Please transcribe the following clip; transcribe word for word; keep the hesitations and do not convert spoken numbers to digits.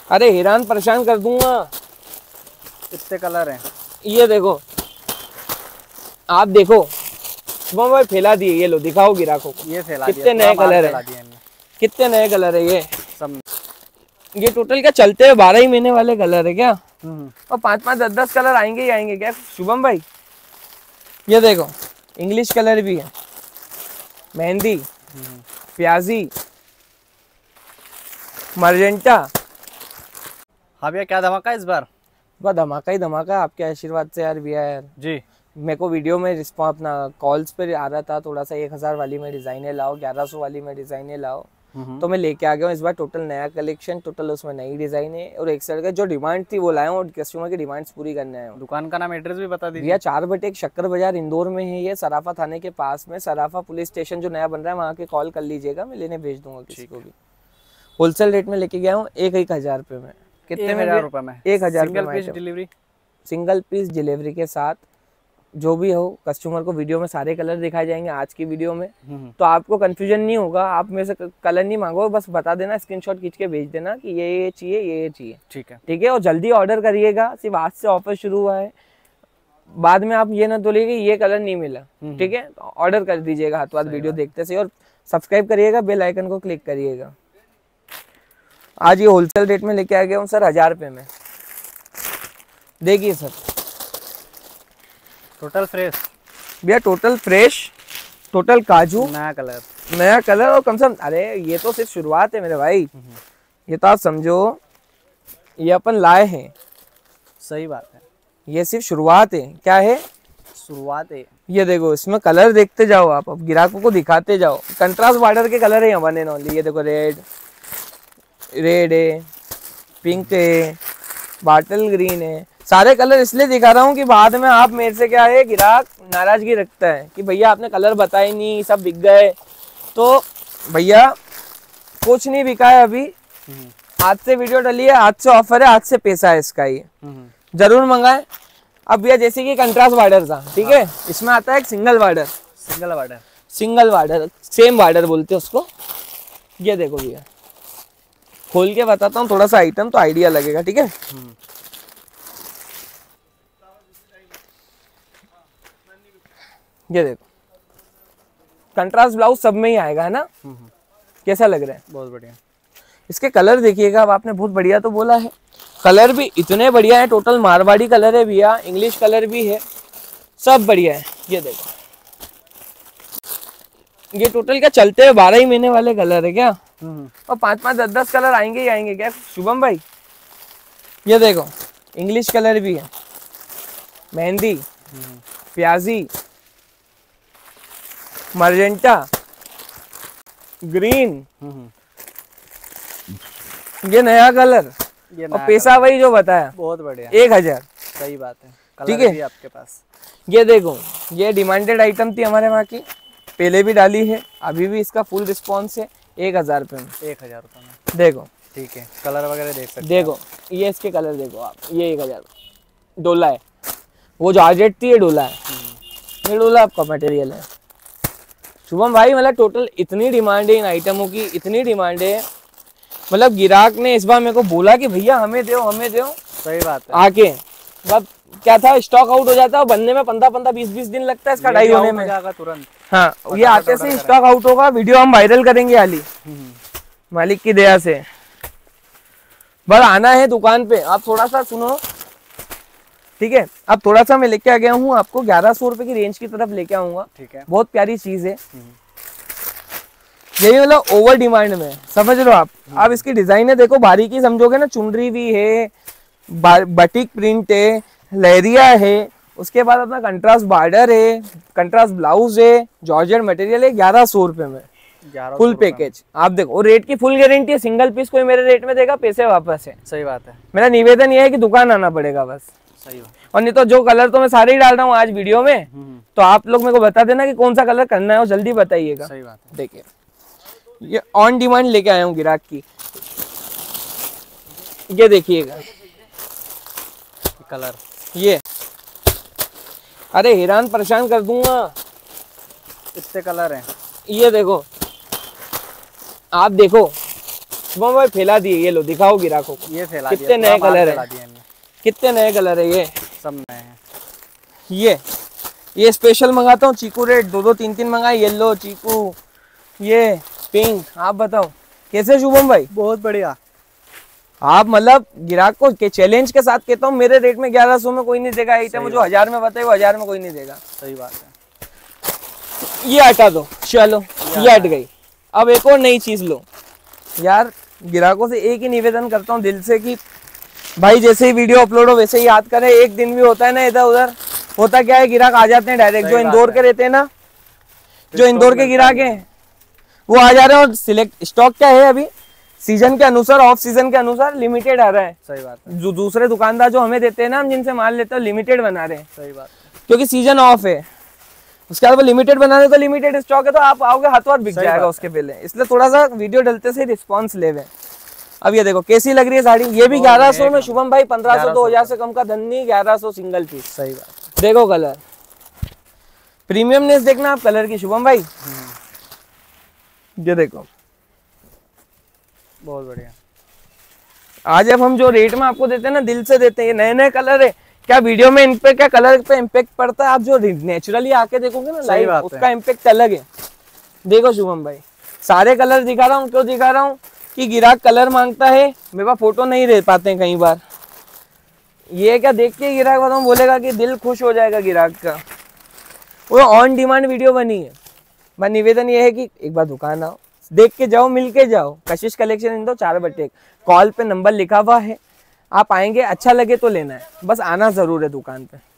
अरे हैरान परेशान कर दूंगा। कितने कलर हैं? ये देखो, आप देखो शुभम भाई फैला दिए, ये लो दिखाओ ग्राहकों को। ये फैला कितने नए कलर है, कितने नए कलर है ये सब। ये टोटल क्या चलते हैं बारह ही महीने वाले कलर है क्या? और पांच पांच दस दस कलर आएंगे ही आएंगे क्या शुभम भाई? ये देखो इंग्लिश कलर भी है, मेहंदी, प्याजी, मर्जेंटा। हाँ भैया, क्या धमाका इस बार? बस धमाका ही धमाका, आपके आशीर्वाद से यार भैया। यार जी, मेरे को वीडियो में रिस्पॉन्स अपना कॉल्स पे आ रहा था थोड़ा सा, एक हजार वाली में डिजाइने लाओ, ग्यारह सौ वाली में डिजाइने लाओ, तो मैं लेके आ गया हूँ इस बार टोटल नया कलेक्शन, टोटल उसमें नई डिजाइन है और एक साइड का जो डिमांड थी वो लाया हूँ और कस्टमर की डिमांड्स पूरी करने आया हूँ। दुकान का नाम, एड्रेस भी बता दीजिए। भैया चार बटे एक शक्कर बाजार इंदौर में है, ये सराफा थाने के पास में, सराफा पुलिस स्टेशन जो नया बन रहा है वहाँ के कॉल कर लीजिएगा, मैं लेने भेज दूंगा किसी को भी। होलसेल रेट में लेके गया हूँ एक एक हजार रुपए में। कितने हजार रुपए में? एक हजार single piece delivery, single piece delivery के साथ जो भी हो। कस्टमर को वीडियो में सारे कलर दिखाए जाएंगे आज की वीडियो में, तो आपको कंफ्यूजन नहीं होगा। आप मेरे से कलर नहीं मांगो, बस बता देना, स्क्रीनशॉट खींच के भेज देना कि ये ये चाहिए, ये ये चाहिए। ठीक है, ठीक है। और जल्दी ऑर्डर करिएगा, सिर्फ आज से ऑफर शुरू हुआ है, बाद में आप ये ना बोलिए ये कलर नहीं मिला। ठीक है, तो ऑर्डर कर दीजिएगा हाथ बाद वीडियो देखते से, और सब्सक्राइब करिएगा, बेल आइकन को क्लिक करिएगा। आज ये होलसेल रेट में लेके आ गया हूँ सर, हजार रुपये में। देखिए सर, टोटल फ्रेश भैया, टोटल फ्रेश, टोटल काजू, नया कलर, नया कलर, और कम से कम, अरे ये तो सिर्फ शुरुआत है मेरे भाई, ये तो आप समझो ये अपन लाए हैं। सही बात है, ये सिर्फ शुरुआत है। क्या है? शुरुआत है। ये देखो, इसमें कलर देखते जाओ आप, अब ग्राहकों को दिखाते जाओ। कंट्रास्ट बॉर्डर के कलर है वन एंड ओनली। ये देखो, रेड रेड है, पिंक है, बॉटल ग्रीन है, सारे कलर इसलिए दिखा रहा हूँ कि बाद में आप मेरे से क्या है, ग्राहक नाराजगी रखता है कि भैया आपने कलर बताए नहीं, सब बिक गए। तो भैया कुछ नहीं बिका है अभी, आज से वीडियो डली है, आज से ऑफर है, आज से पैसा है इसका, ये जरूर मंगाए। अब भैया जैसे कि कंट्रास्ट बॉर्डर था, ठीक है, इसमें आता है एक single border, single border, single border, same border बोलते हैं उसको। ये देखो भैया, खोल के बताता हूँ थोड़ा सा आइटम, तो आइडिया लगेगा। ठीक है, ये देखो, कंट्रास्ट ब्लाउज सब में ही आएगा, है ना? कैसा लग रहा है? बहुत बढ़िया। इसके कलर देखिएगा, अब आपने बहुत बढ़िया तो बोला है, कलर भी इतने बढ़िया है, टोटल मारवाड़ी कलर है भैया, इंग्लिश कलर भी है, सब बढ़िया है। ये देखो, ये टोटल क्या चलते हैं बारह ही महीने वाले कलर है क्या? और पांच पांच दस दस कलर आएंगे ही आएंगे क्या शुभम भाई? ये देखो, इंग्लिश कलर भी है, मेहंदी, प्याजी, मर्जेंटा, ग्रीन, ये नया कलर, ये और पैसा वही जो बताया, बहुत बढ़िया, एक हजार। सही बात है, ठीक है आपके पास। ये देखो, ये डिमांडेड आइटम थी हमारे वहाँ की, पहले भी डाली है, अभी भी इसका फुल रिस्पॉन्स है। एक हजार रुपये में, एक हजार रुपये में देखो। ठीक है, कलर वगैरह देख सकते देखो, ये इसके कलर देखो आप, ये एक हजार डोला है, वो जो आर्जेट थी ये डोला है, ये डोला आपका मटेरियल है शुभम भाई। मतलब टोटल इतनी डिमांड है इन आइटमों की, इतनी डिमांड है, मतलब ग्राहक ने इस बार मेरे को बोला कि भैया हमें दो, हमें दो। सही बात है, आके मतलब क्या था, स्टॉक आउट हो जाता है, बनने में पंद्रह पंद्रह बीस बीस दिन लगता है इसका डाई होने में तुरंत। हाँ, ये आते से स्टॉक आउट होगा, वीडियो हम वायरल करेंगे हाली, मालिक की दया से। बस आना है दुकान पे, आप थोड़ा सा सुनो, ठीक है? अब थोड़ा सा मैं लेके आ गया हूँ आपको ग्यारह सौ रुपए की रेंज की तरफ लेके आऊंगा। ठीक है, बहुत प्यारी चीज है, यही मतलब ओवर डिमांड में, समझ लो आप। आप इसकी डिजाइन है देखो, बारीकी समझोगे ना, चुनरी भी है, बटिक प्रिंट है, लहरिया है, उसके बाद अपना कंट्रास्ट बॉर्डर है, कंट्रास्ट ब्लाउज है, जॉर्जेट मटेरियल है, ग्यारह सौ रुपए में फुल पैकेज। आप देखो, और रेट की फुल गारंटी है, सिंगल पीस कोई मेरे रेट में देगा पैसे वापस है। सही बात है, मेरा निवेदन ये है कि दुकान आना पड़ेगा बस। सही बात। और नहीं तो जो कलर तो मैं सारे ही डाल रहा हूँ आज वीडियो में, तो आप लोग मेरे को बता देना कि कौन सा कलर करना है, और जल्दी बताइएगा। सही बात है। देखिए, ये ऑन डिमांड लेके आया हूँ ग्राहक की, ये देखिएगा कलर, ये अरे हैरान परेशान कर दूंगा, कितने कलर हैं। ये देखो, आप देखो शुभम भाई फैला दिए, ये लो दिखाओ गिराकों को, ये फैला कितने नए कलर है, कितने नए कलर है, ये सब नए हैं। ये ये स्पेशल मंगाता हूँ चीकू रेड, दो दो तीन तीन मंगाए, येलो चीकू, ये पिंक। आप बताओ कैसे शुभम भाई? बहुत बढ़िया। आप मतलब ग्राहक को के चैलेंज के साथ कहता हूँ, मेरे रेट में ग्यारह सौ में कोई नहीं देगा आइटम, जो हजार में बताए वो हजार में कोई नहीं देगा। सही बात है। ये हटा दो, चलो ये हट गई। अब एक और नई चीज लो यार, ग्राहकों से एक ही निवेदन करता हूँ दिल से कि भाई जैसे ही वीडियो अपलोड हो वैसे ही याद करें। एक दिन भी होता है ना इधर उधर, होता क्या है ग्राहक आ जाते हैं डायरेक्ट, जो इंदौर के रहते हैं ना, जो इंदौर के ग्राहक हैं वो आ जा रहे हैं। और सिलेक्ट स्टॉक क्या है अभी सीजन के अनुसार, ऑफ सीजन के अनुसार लिमिटेड आ रहा है। सही बात है। जो दूसरे दुकानदार जो हमें देते हैं ना, हम जिनसे माल लेते हैं लिमिटेड बना रहे हैं। सही बात है। क्योंकि सीजन ऑफ है, उसके बाद वो लिमिटेड बना रहे तो लिमिटेड स्टॉक है, तो आप आओगे हाथों हाथ बिक जाएगा उसके पहले। इसलिए थोड़ा सा वीडियो डलते से रिस्पॉन्स ले वे। अब ये देखो कैसी लग रही है साड़ी, ये भी ग्यारह सौ में शुभम भाई, पंद्रह सौ दो हजार से कम का धन नहीं, ग्यारह सौ सिंगल पीस। सही बात। देखो कलर प्रीमियमनेस देखना आप कलर की शुभम भाई, ये देखो बहुत बढ़िया। आज अब हम जो रेट में आपको देते हैं ना, दिल से देते हैं। ये नए नए कलर है, क्या वीडियो में इन पे क्या कलर पे इम्पेक्ट पड़ता है, आप जो नेचुरली आके देखोगे ना लाइव, उसका इम्पेक्ट अलग है। देखो शुभम भाई सारे कलर दिखा रहा हूँ, क्यों दिखा रहा हूँ कि ग्राहक कलर मांगता है, मेरे पास फोटो नहीं रह पाते हैं कई बार। ये क्या देख के ग्राहक बताऊँ बोलेगा कि दिल खुश हो जाएगा ग्राहक का, वो ऑन डिमांड वीडियो बनी है। मैं निवेदन ये है कि एक बार दुकान आओ, देख के जाओ, मिल के जाओ। कशिश कलेक्शन इन दो चार बटे एक, कॉल पे नंबर लिखा हुआ है, आप आएंगे, अच्छा लगे तो लेना है, बस आना जरूर है दुकान पे।